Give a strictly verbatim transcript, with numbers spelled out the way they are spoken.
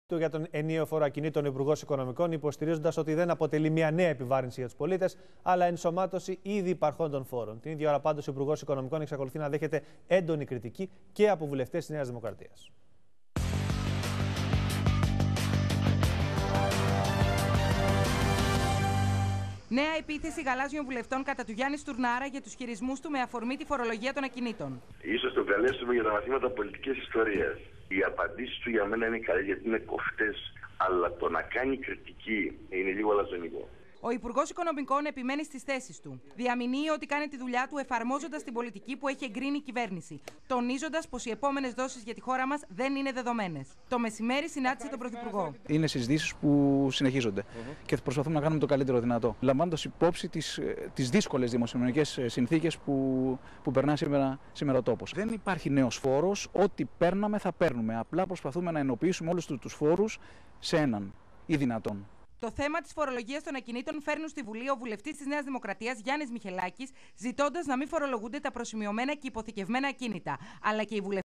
του για τον ενιαίο φόρο ακινήτων, ο Υπουργός Οικονομικών, υποστηρίζοντας ότι δεν αποτελεί μια νέα επιβάρυνση για τους πολίτες, αλλά ενσωμάτωση ήδη υπαρχόντων φόρων. Την ίδια ώρα, πάντως, ο Υπουργός Οικονομικών εξακολουθεί να δέχεται έντονη κριτική και από βουλευτές της Νέας Δημοκρατίας. Νέα επίθεση γαλάζιων βουλευτών κατά του Γιάννη Στουρνάρα για τους χειρισμούς του με αφορμή τη φορολογία των ακινήτων. Ίσως τον καλέσουμε για τα μαθήματα πολιτικής ιστορίας. Οι απαντήσεις του για μένα είναι καλές γιατί είναι κοφτές, αλλά το να κάνει κριτική είναι λίγο αλαζονικό. Ο Υπουργός Οικονομικών επιμένει στις θέσεις του. Διαμηνύει ότι κάνει τη δουλειά του εφαρμόζοντας την πολιτική που έχει εγκρίνει η κυβέρνηση, τονίζοντας πως οι επόμενες δόσεις για τη χώρα μας δεν είναι δεδομένες. Το μεσημέρι συνάντησε τον Πρωθυπουργό. Είναι συζητήσεις που συνεχίζονται mm-hmm. και προσπαθούμε να κάνουμε το καλύτερο δυνατό, λαμβάνοντας υπόψη τις, τις δύσκολες δημοσιονομικές συνθήκες που, που περνά σήμερα, σήμερα ο τόπος. Δεν υπάρχει νέος φόρος, ό,τι παίρναμε θα παίρνουμε. Απλά προσπαθούμε να ενοποιήσουμε όλους τους φόρους σε έναν ή δυνατόν. Το θέμα της φορολογίας των ακινήτων φέρνουν στη Βουλή ο βουλευτής της Νέας Δημοκρατίας Γιάννης Μιχελάκης, ζητώντας να μην φορολογούνται τα προσημειωμένα και υποθηκευμένα ακίνητα, αλλά και οι βουλευτές